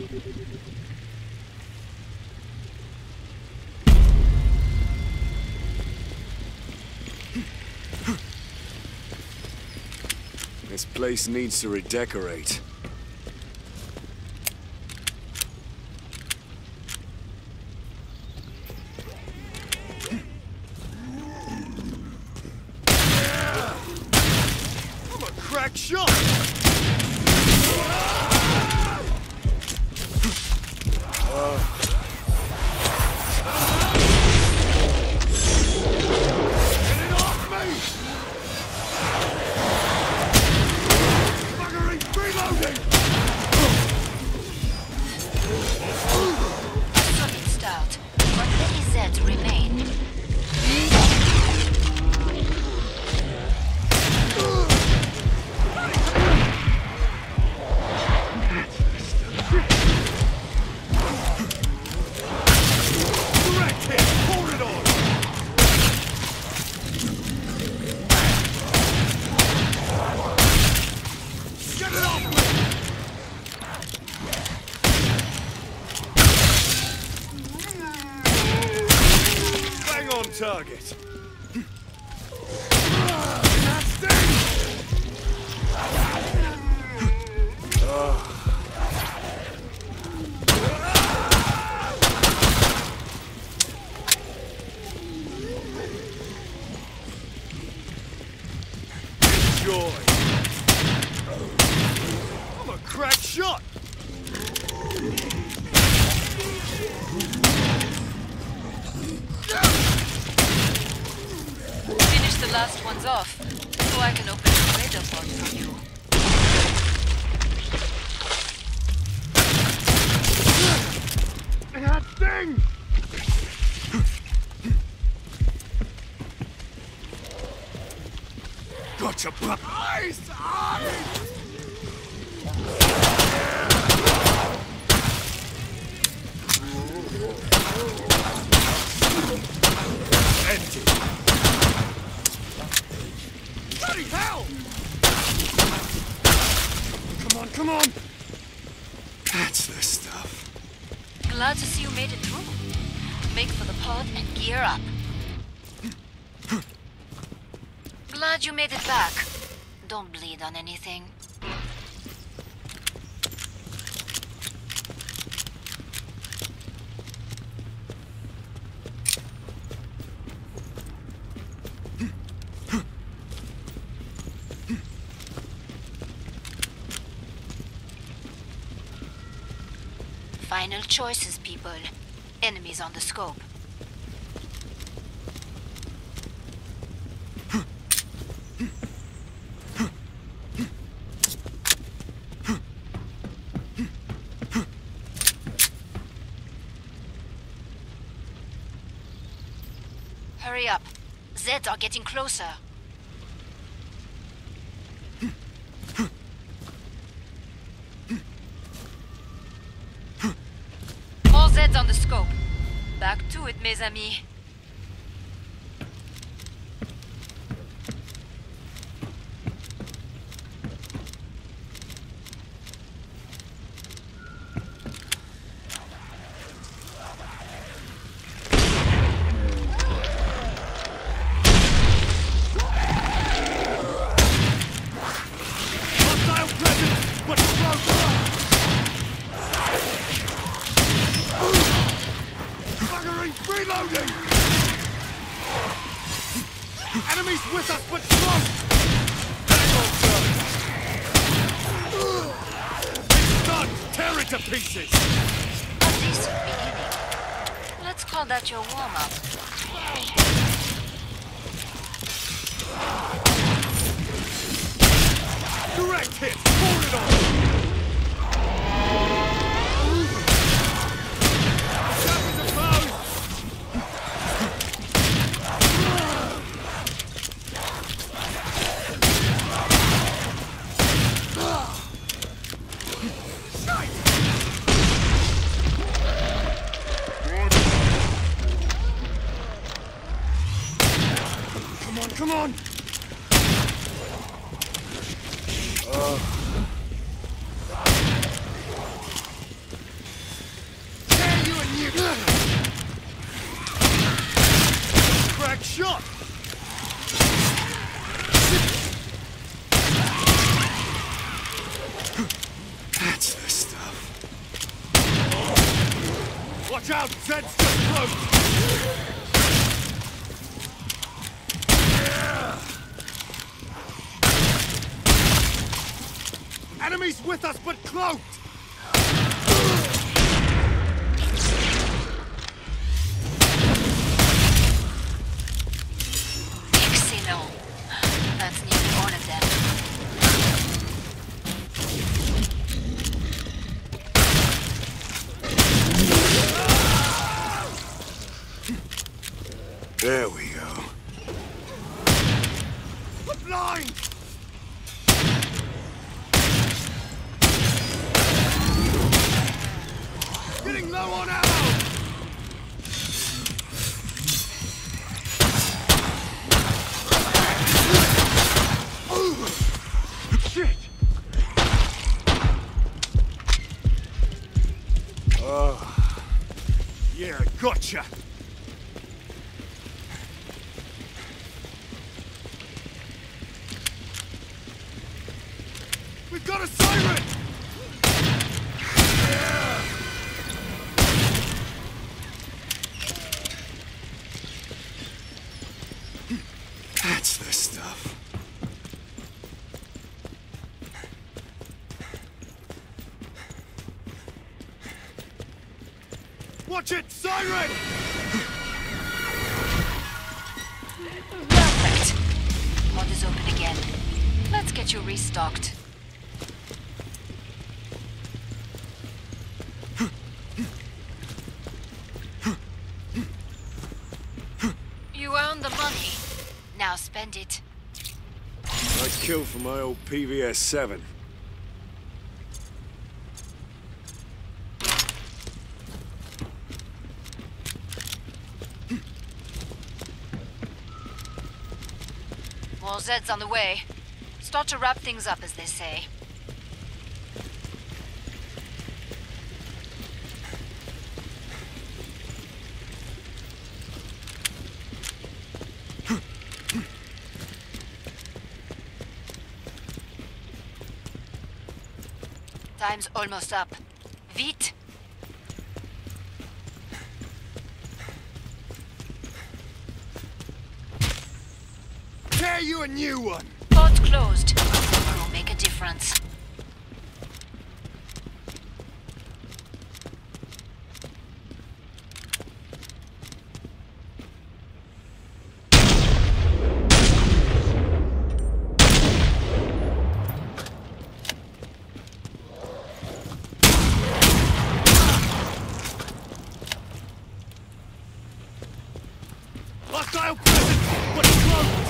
This place needs to redecorate. I'm a crack shot! Target. Enjoy. I'm a crack shot. The last one's off, so I can open the radar pod for you. That thing! Gotcha, but eyes! Empty. Bloody hell! Come on, come on! That's the stuff. Glad to see you made it through. Make for the pod and gear up. Glad you made it back. Don't bleed on anything. Final choices, people. Enemies on the scope. Hurry up. Zeds are getting closer. More Zeds on the scope. Back to it, mes amis. Reloading! Enemies with us, but close! Hang on, sir! It's done! Tear it to pieces! A decent beginning. Let's call that your warm-up. Direct hit! Pour it on! Come on! Watch out! Zed's just close! Enemies with us, but cloaked! Excellent. That's nearly all of them. There we go. I'm blind! Getting low on ammo! Shit! Oh, Yeah, gotcha! We've got a siren! that's the stuff. Watch it! Siren! Perfect. Pod is open again. Let's get you restocked. You earned the money. Now spend it. I'd kill for my old PVS 7. More Zeds on the way. Start to wrap things up, as they say. Time's almost up. Vite! Tear you a new one! Pod closed. Will make a difference. Hostile presence, but close!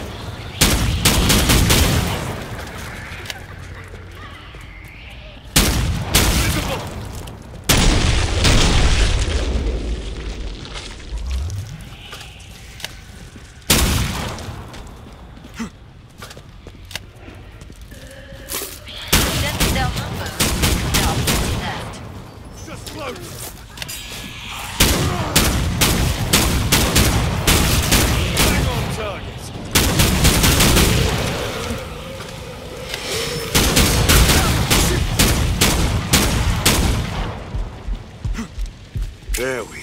That's their number. Now, plenty left. Just close! Bang on target! There we go.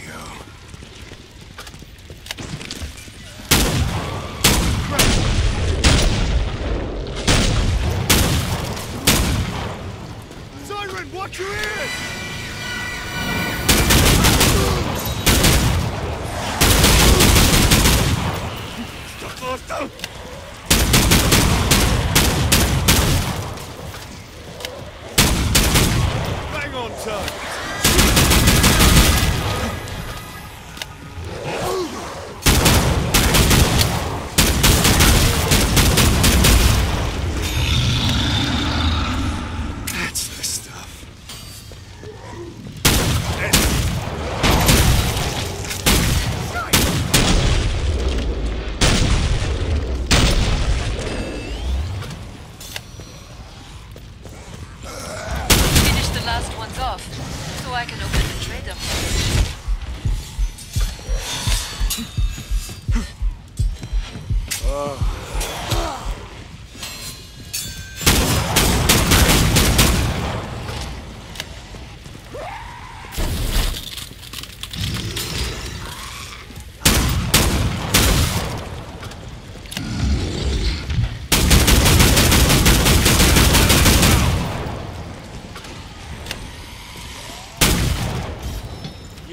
Siren, watch your ears! Stop! Bang on target! That's the stuff. Finish the last ones off, so I can open the trader.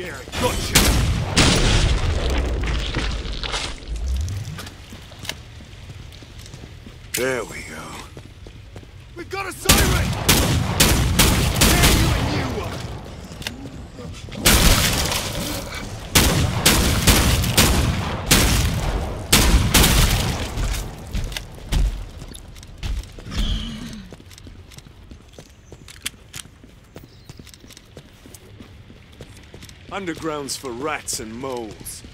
Yeah, gotcha. There we go. We've got a siren! There you and you one! Underground's for rats and moles.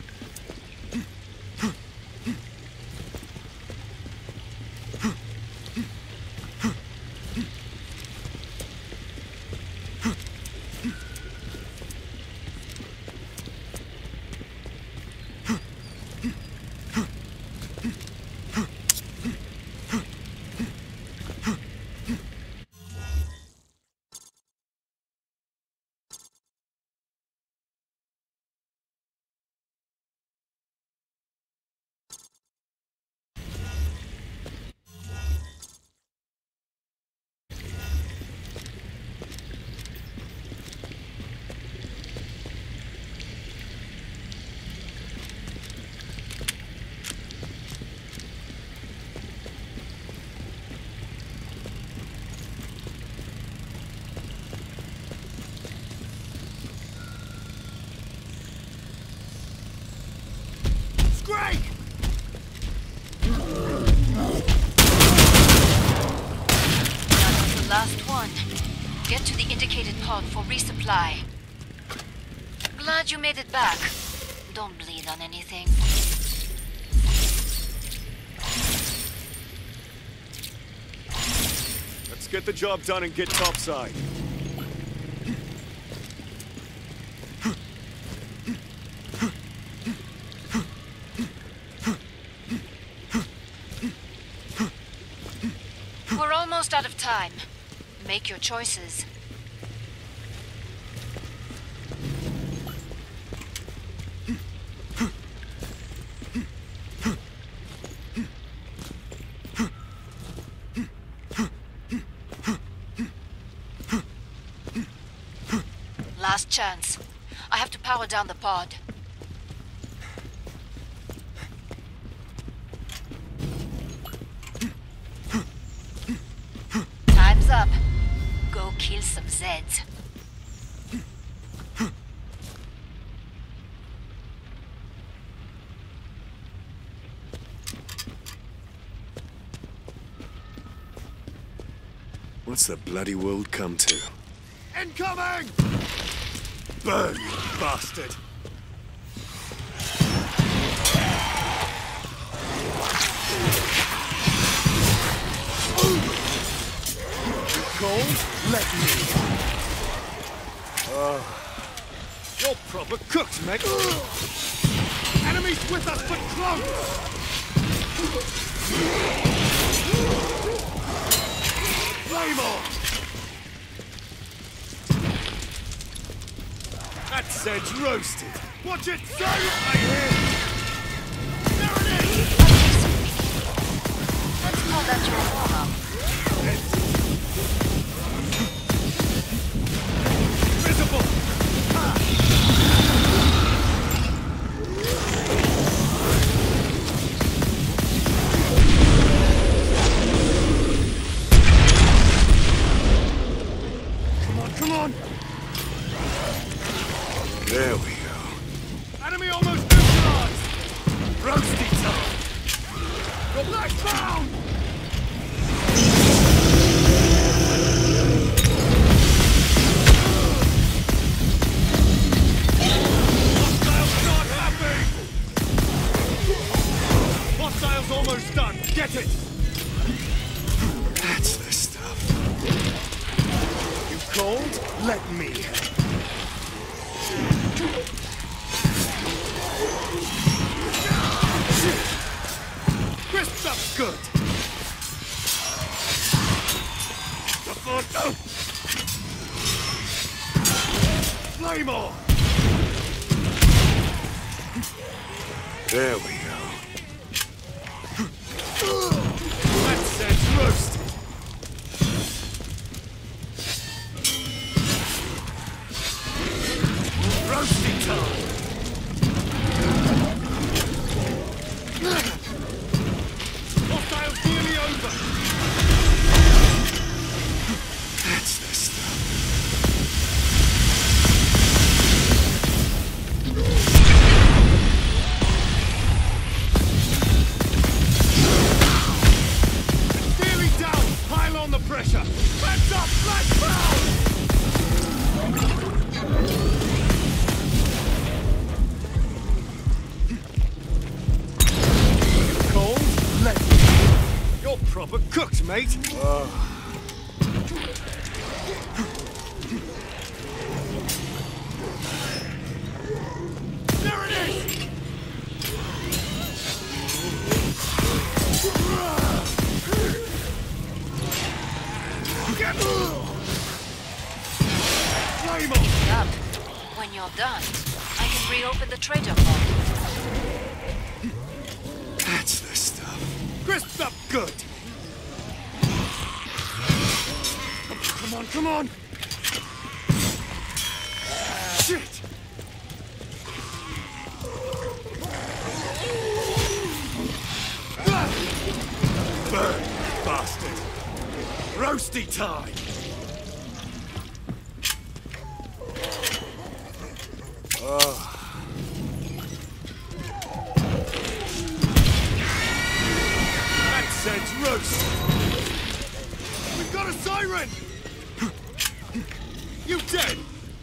Greg! That's the last one. Get to the indicated pod for resupply. Glad you made it back. Don't bleed on anything. Let's get the job done and get topside. We're almost out of time. Make your choices. Last chance. I have to power down the pod. Time's up. Go kill some Zeds. What's the bloody world come to? Incoming! Burn, you bastard! Cold? Let me. You're proper cooked, mate. Enemies with us, but close! Flame on! That Zed's roasted. Watch it, sir! I hear! There it is! Let's call that your warm-up. Visible! Come on! There we go. Enemy almost neutralized! Roasty time! Go black bound! Hostiles not happy! Hostiles almost done! Get it! That's the stuff. You cold? Let me. Crisps up good. Flame on. There we go. That's it, roasted. Roasting time! Hostiles nearly over! That's the stuff. Nearly down! Pile on the pressure! Hands up! Flash foul! Cold? Let me. You're proper cooked, mate! There it is! Get flame on! Up. When you're done, I can reopen the trader pod. That's the stuff. Crisped up good! Come on, come on! Shit! Burn, bastard! Roasty time! That says roast! We've got a siren! You dead?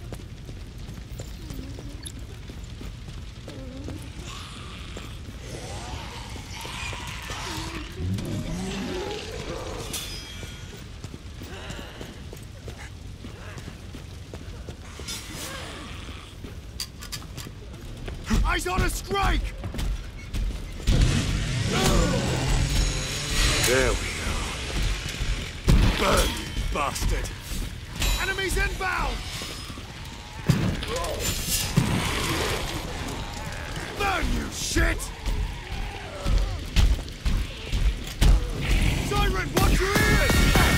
Eyes on a strike! There we go. Burn, you bastard! Enemies inbound! Burn, you shit! Siren, watch your ears!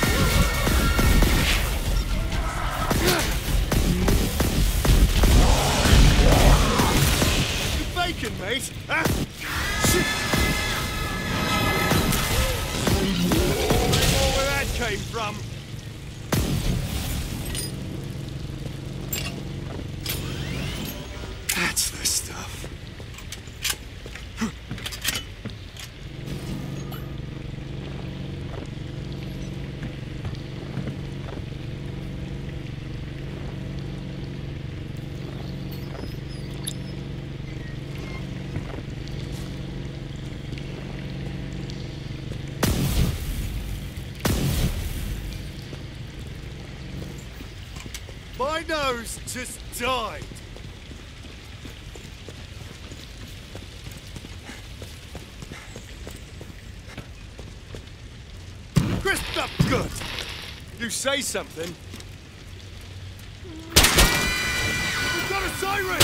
You bacon, mate? Huh? Shit! More where that came from. That's the stuff. My nose just died. Crisped up good. You say something. We've got a siren!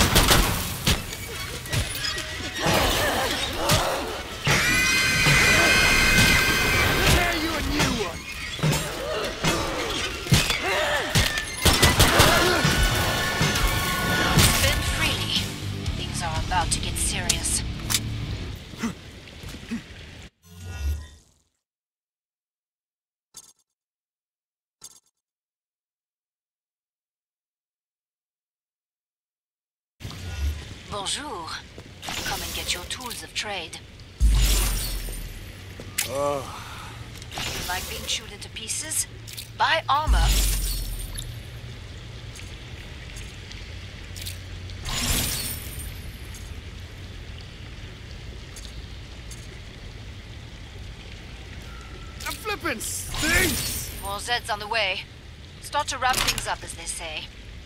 Tear you a new one. Spin freely. Things are about to get serious. Bonjour. Come and get your tools of trade. You like being chewed into pieces? Buy armor. That flippin' stinks! More Zeds on the way. Start to wrap things up, as they say.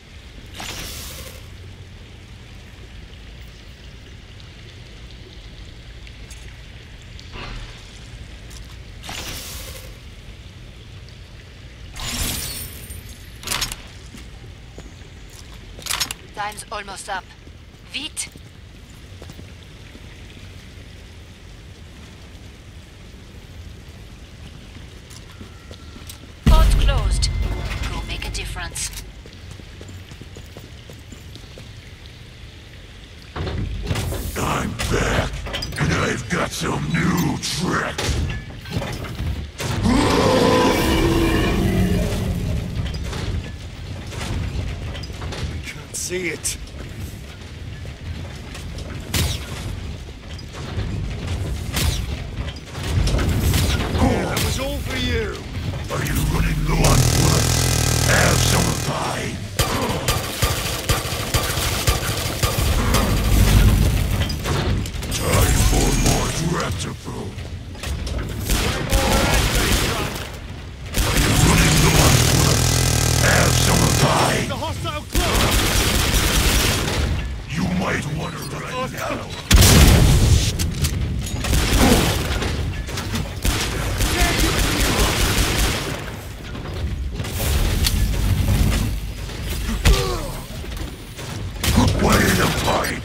Time's almost up. Vite! Pod's closed. Go make a difference. got some new trick. I can't see it. That was all for you. Are you running low on bullets? Have some of mine. Time for more tractable. Are you running low on bullets? Have some of mine. The hostile close. You might want to run now. Wait a fight.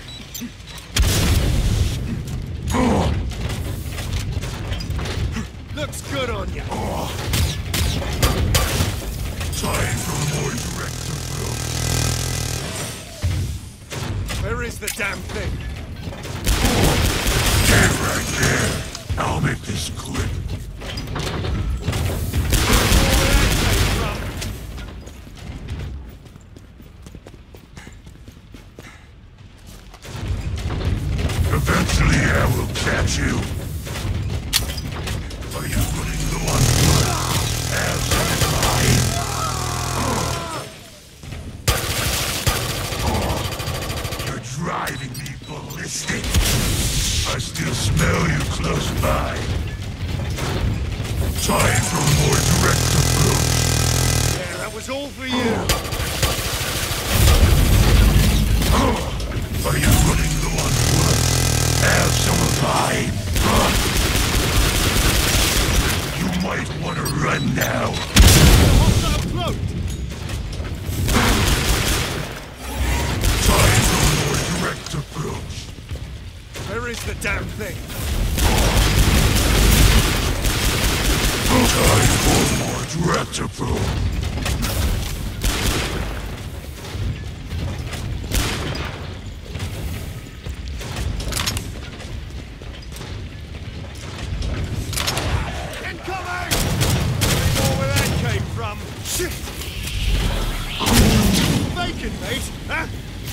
Looks good on you. Time for more direct approach. Where is the damn thing? Get right there. I'll make this quick. Eventually I will catch you. Are you running low on blood? Have some mine. You're driving me ballistic. I still smell you close by. Time for more direct approach. Yeah, that was all for you. Are you running low on blood? Have some of mine. You might want to run now. Hostile close. Time for more direct approach. Where is the damn thing? Time for more direct approach. Incoming! More where that came from. Shit! Bacon, mate, huh?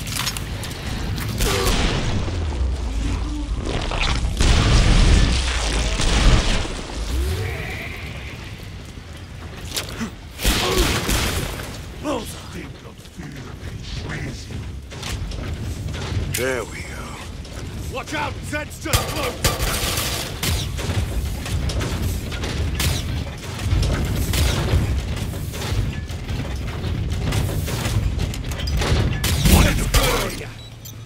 Think of fear betrays you. There we go. Watch out! Zed's just close! Wanted to Good on fight. ya.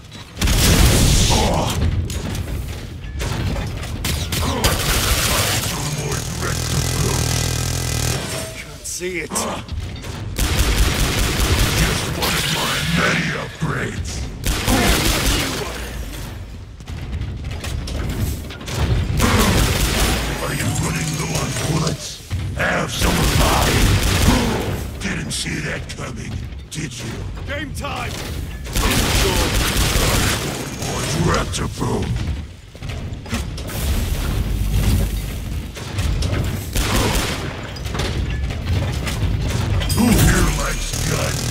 Time for more direct approach. Can't see it. Just one of my many upgrades. Are you running low on bullets? Have some of mine. Didn't see that coming, did you? Game time! More direct approach. Who here likes guns?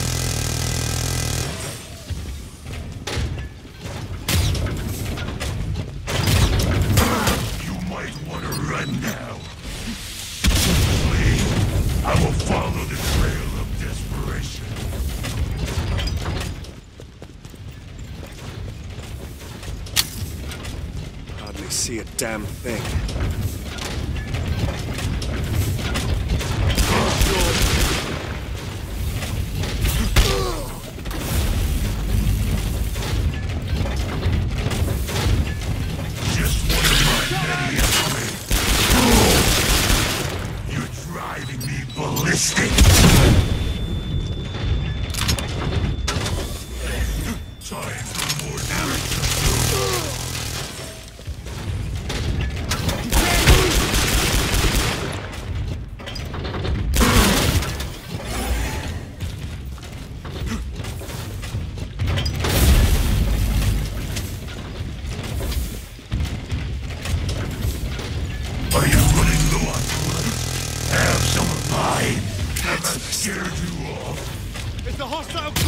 You might want to run now. Please, I will follow the trail of desperation. Hardly see a damn thing. Just one of my many upgrades. You're driving me ballistic. Time for more direct approach.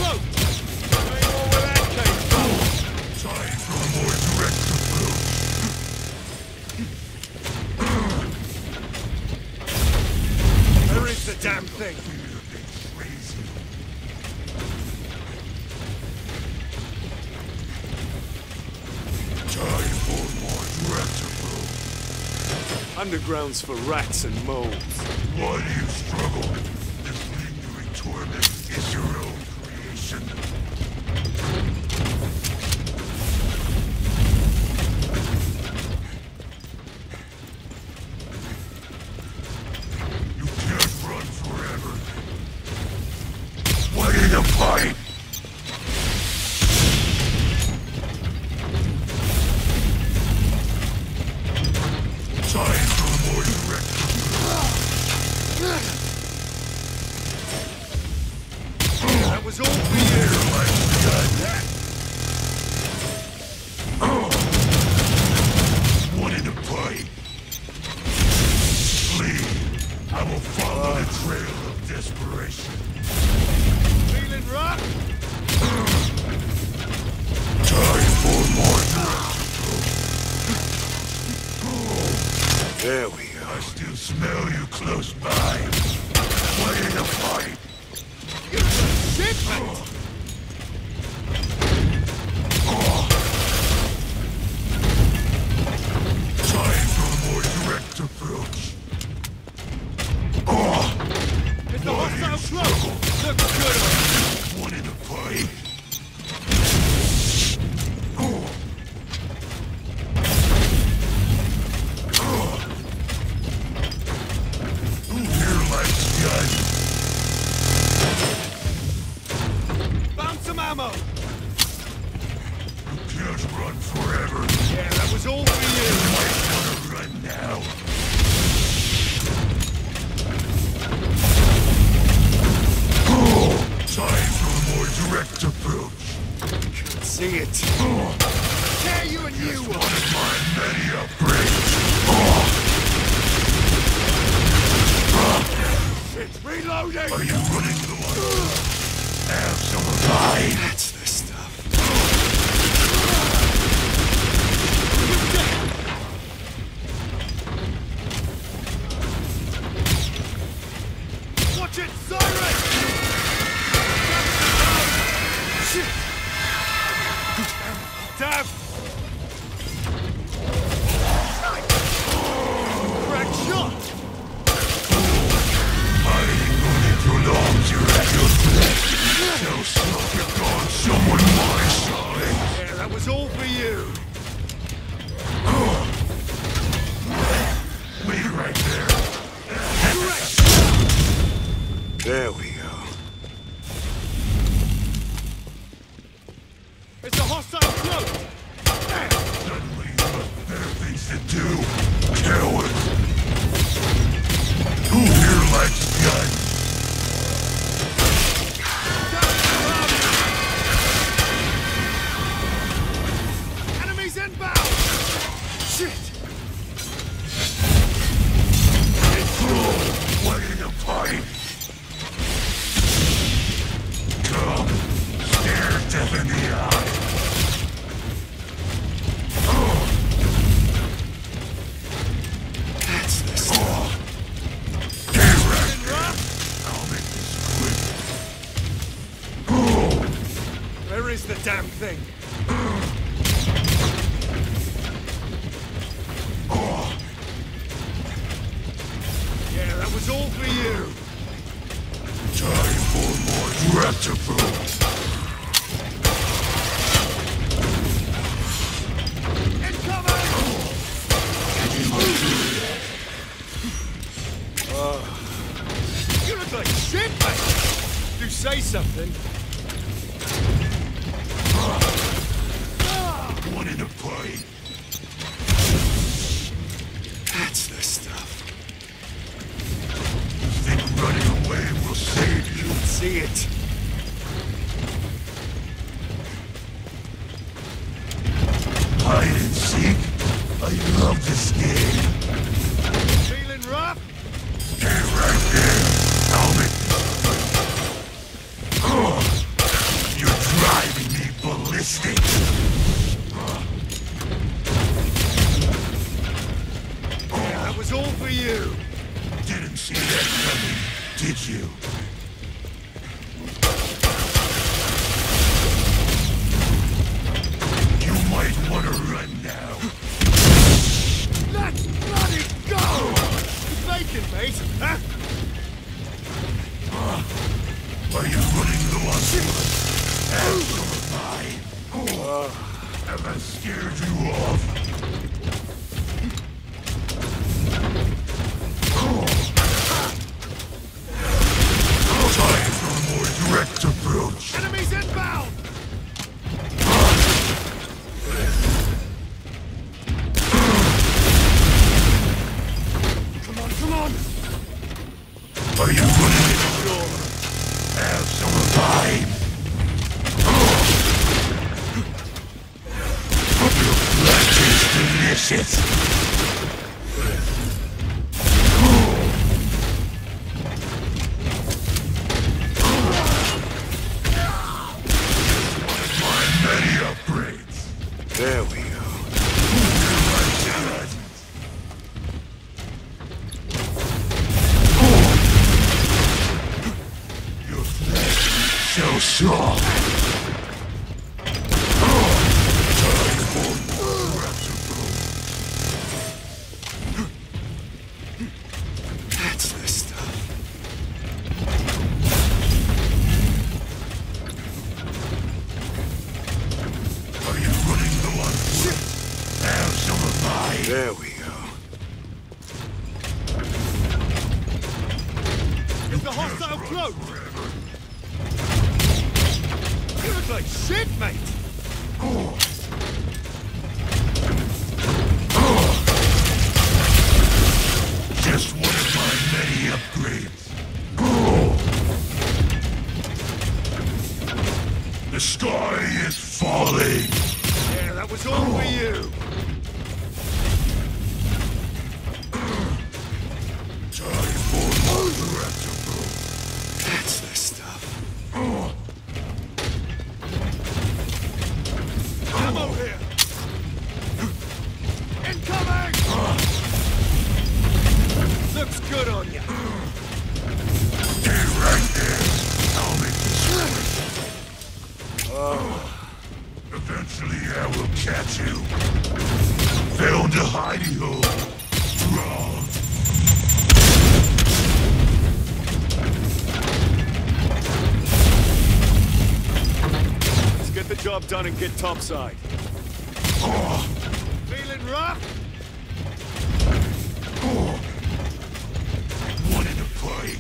throat! Ain't more where that came from! Time for a more direct approach. Where is the damn thing? Time for more direct approach. Underground's for rats and moles. Why do you struggle? This lingering torment is your own creation. You can't run forever. What in the fight? Time for more direct. That was all for you! One in the fight. Flee. I will follow the trail of desperation. Feeling rough? Time for more direct. There we go. I still smell you close by. What in the fight? Shit, mate! Time for a more direct approach. Is the hostile close? Looks good on One in the fight. Who here likes guns? Found some ammo! You can't run forever. Yeah, that was all for you! Might wanna run now. Time for a more direct approach. Can't see it. Tear you and you! One of my many upgrades. Shit, reloading! Are you running low on? Have some of mine. That's the stuff. Watch it, Siren! Shit! Damn! Crack shot! Prolongs your accuracy. Tell Smoke you're gone someone my side. Yeah, that was all for you! Wait right there. There we go. It's a hostile close! Suddenly you have better things to do. Coward. Who here likes guns? Enemies inbound! Shit! What in the fight? Come, stare death in the eye. That's the stuff. Get right there. I'll make this quick. Where is the damn thing? Yeah, that was all for you! Time for more direct approach. Incoming! You look like shit, mate! You say something. One in the fight. That's the stuff. Think running away will save you. See it. Hide and seek. I love this game. Feeling rough? Stay right there. I'll make ballistic! That was all for you! Didn't see that coming, did you? You might want to run now. Let's bloody go! Bacon, mate, huh? Are you running low on bullets? As am I. Have I scared you off? Time for a more direct approach. Enemies inbound! Come on, come on! Are you running it? Have some revive. Your flesh is delicious. My many upgrades. There we go. Your flesh so strong. That's the stuff. Are you running the one? Have some of mine. There we go. Is the hostile cloak? You look like shit, mate! Just one of my many upgrades. The sky is falling. Yeah, that was all for you! Time for more directable. That's the stuff. Ammo here! Incoming! Looks good on you. Stay right there. I'll make this quick. Eventually I will catch you. Found a hidey hole. Wrong. Let's get the job done and get topside. Feeling rough? Wanted to fight.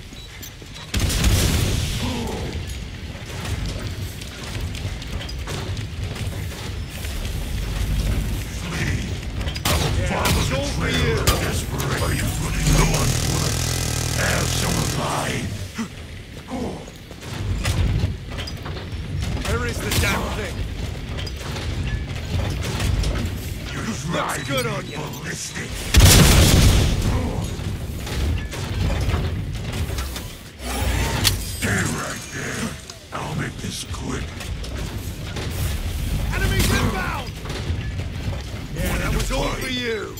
Flee. I will follow it's all the for trail you. of desperation. Are you running low on bullets? Have some of mine. Where is the damn thing? You're Looks driving good me on you. ballistic. Stay right there. I'll make this quick. Enemies inbound! Yeah, that was all for you.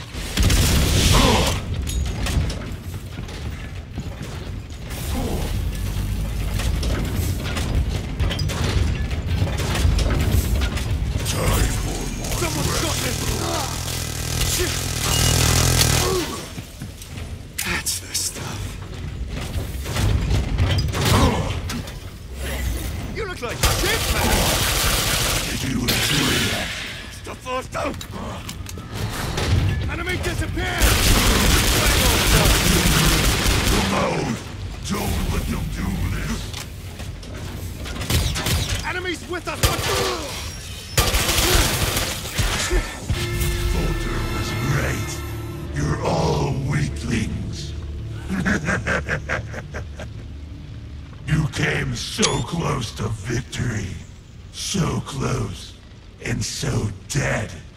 Time for more. Someone's got this! That's the stuff. You look like shit, man! Did you enjoy that? Stop first out! Enemy disappeared! Come out! Don't let them do this! Enemies with us! Volter was right. You're all weaklings. You came so close to victory. So close. And so dead.